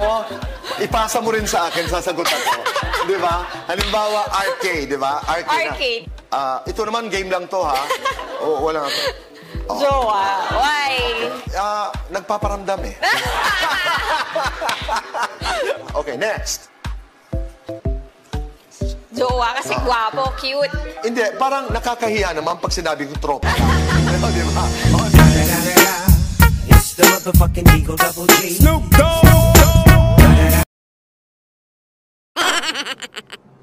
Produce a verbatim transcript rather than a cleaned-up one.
mo, ipasa mo rin sa akin, sasagot ako. Di ba? Halimbawa, arcade, di ba? Arcade. Arcade. Ah, ito naman, game lang to, ha? O, wala nga to. Oh. Jowa. Why? Ah, nagpaparamdam eh. Okay, next. Jowa kasi gwapo, cute. Hindi, parang nakakahiya naman pag sinabi ko tropa. Di ba? It's the motherfucking Eagle Double G. Snoop Dogg.